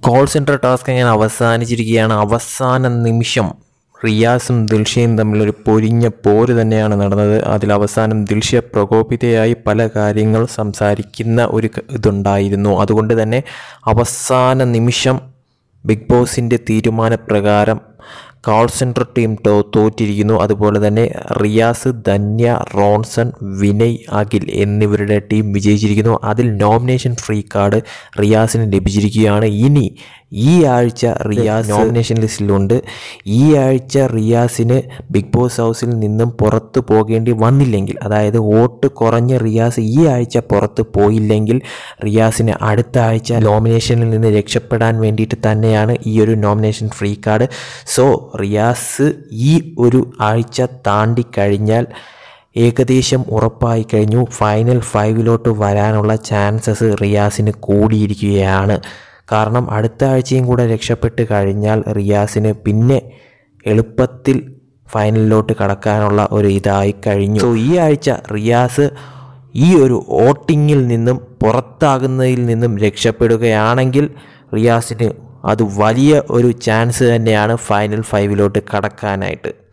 Call centre task അങ്ങനെ അവസാനിച്ചിരിക്കുകയാണ്. അവസാന നിമിഷം റിയാസും ദിൽഷയും തമ്മിലൊരു പൊരിഞ്ഞ പോര് തന്നെയാണ് നടന്നത്. അതിൽ അവസാനം ദിൽഷ പ്രകോപിതയായി പല കാര്യങ്ങൾ സംസാരിക്കുന്ന ഒരു ഇതുണ്ടായിരുന്നു. അതുകൊണ്ട് തന്നെ അവസാന നിമിഷം ബിഗ് ബോസിൻ്റെ തീരുമാനപ്രകാരം കോൾ സെൻറ്റർ ടീം തോറ്റിരിക്കുന്നു. അതുപോലെ തന്നെ റിയാസ്, ധന്യ, റോൺസൺ, വിനയ്, അഖിൽ എന്നിവരുടെ ടീം വിജയിച്ചിരിക്കുന്നു. അതിൽ നോമിനേഷൻ ഫ്രീ കാർഡ് റിയാസിന് ലഭിച്ചിരിക്കുകയാണ്. ഇനി ഈ ആഴ്ച റിയാസ് നോമിനേഷൻ ലിസ്റ്റിലുണ്ട്. ഈ ആഴ്ച റിയാസിന് ബിഗ് ബോസ് ഹൗസിൽ നിന്നും പുറത്ത് പോകേണ്ടി വന്നില്ലെങ്കിൽ, അതായത് വോട്ട് കുറഞ്ഞ റിയാസ് ഈ ആഴ്ച പുറത്ത് പോയില്ലെങ്കിൽ റിയാസിന് അടുത്ത ആഴ്ച നോമിനേഷനിൽ നിന്ന് രക്ഷപ്പെടാൻ വേണ്ടിയിട്ട് തന്നെയാണ് ഈ ഒരു nomination free card. So Riyas ഈ ഒരു ആഴ്ച താണ്ടിക്കഴിഞ്ഞാൽ ഏകദേശം ഉറപ്പായി കഴിഞ്ഞു. ഫൈനൽ 5 വരാനുള്ള ചാൻസസ് റിയാസിന് കൂടിയിരിക്കുകയാണ്. കാരണം അടുത്ത ആഴ്ചയും കൂടെ രക്ഷപ്പെട്ട് കഴിഞ്ഞാൽ റിയാസിന് പിന്നെ എളുപ്പത്തിൽ ഫൈനലിലോട്ട് കടക്കാനുള്ള ഒരു ഇതായി കഴിഞ്ഞു. സോ ഈ ആഴ്ച റിയാസ് ഈ ഒരു വോട്ടിങ്ങിൽ നിന്നും പുറത്താകുന്നതിൽ നിന്നും രക്ഷപ്പെടുകയാണെങ്കിൽ റിയാസിന് അത് വലിയ ഒരു ചാൻസ് തന്നെയാണ് ഫൈനൽ 5 കടക്കാനായിട്ട്.